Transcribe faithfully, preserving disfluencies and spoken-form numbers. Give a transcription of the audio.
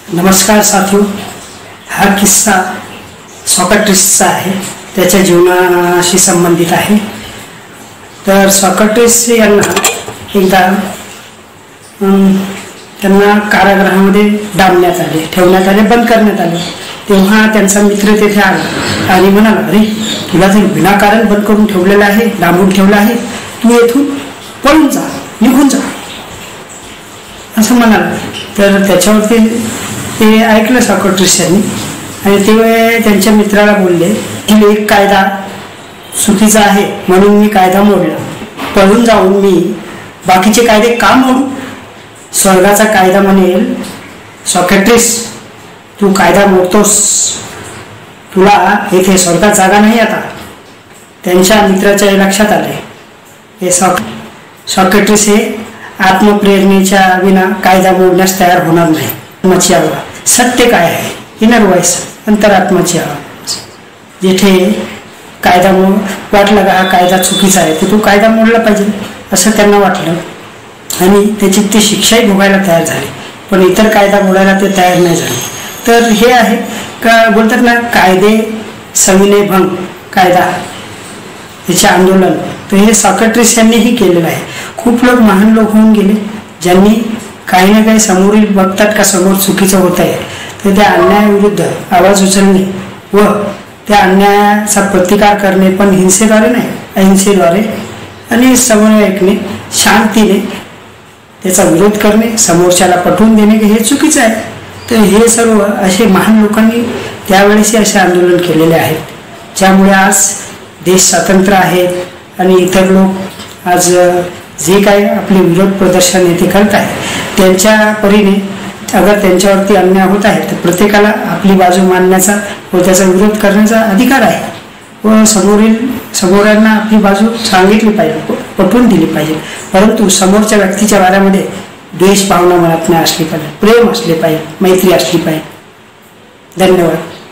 नमस्कार साथियों, हा किस्सा सॉक्रेटिसचा आहे, त्याच्या जीवनाशी संबंधित आहे। तर सॉक्रेटिस यांना एकदा त्यांना कारागृहामध्ये डांबण्यात आले, ठेवण्यात आले, बंद करण्यात आले। तेव्हा त्यांचा मित्र तेथे आला आणि म्हणाला, अरे तुला जर विनाकारण बंद करून ठेवलेलं आहे, डांबून ठेवलं आहे, तू येथून पळून जा, निघून जा असं म्हणाला। तर त्याच्यावरती ते ऐकलं सॉक्रेटिस यांनी आणि ते त्यांच्या मित्राला बोलले की एक कायदा चुकीचा आहे म्हणून मी कायदा मोडला, पळून जाऊन मी बाकीचे कायदे का मोडू? स्वर्गाचा कायदा म्हणेल, सॉक्रेटिस तू कायदा मोडतोस, तुला येथे स्वर्गात जागा नाही। आता त्यांच्या मित्राच्या लक्षात आले हे सॉक्रेटिस हे आत्मप्रेरणेच्या विना कायदा मोडण्यास तयार होणार नाही। आत्माची आवाज सत्य काय आहे, इनर व्हॉइस, अंतरात्माची आवाज। जिथे कायदा मोड वाटलं का हा कायदा चुकीचा आहे तर तो कायदा मोडला पाहिजे असं त्यांना वाटलं आणि त्याची ते शिक्षाही भोगायला तयार झाले, पण इतर कायदा मोडायला ते तयार नाही झाले। तर हे आहे का बोलतात ना, कायदे सविनय भंग कायदा याचे आंदोलन, तर हे सॉक्रेटिस यांनीही केलेलं आहे। खूप लोक महान लोक होऊन गेले ज्यांनी काही ना काही समोरील बघतात का समोर चुकीचं होत आहे तर त्या अन्यायाविरुद्ध आवाज उचलणे व त्या अन्यायाचा प्रतिकार करणे, पण हिंसेद्वारे नाही, अहिंसेद्वारे आणि समन्वयकने शांतीने त्याचा विरोध करणे, समोरच्याला पटवून देणे की हे चुकीचं आहे। तर हे सर्व असे महान लोकांनी त्यावेळेस असे आंदोलन केलेले आहेत, ज्यामुळे आज देश स्वतंत्र आहे आणि इतर लोक आज जे काही आपले विरोध प्रदर्शन येथे करत आहेत त्यांच्या परीने अगर त्यांच्यावरती अन्याय होत आहे तर प्रत्येकाला आपली बाजू मांडण्याचा व त्याचा विरोध करण्याचा अधिकार आहे व समोरील समोरांना आपली बाजू सांगितली पाहिजे, पटवून दिली पाहिजे। परंतु समोरच्या व्यक्तीच्या बाऱ्यामध्ये द्वेष भावना मनात नाही असली पाहिजे, प्रेम असले पाहिजे, मैत्री असली पाहिजे। धन्यवाद।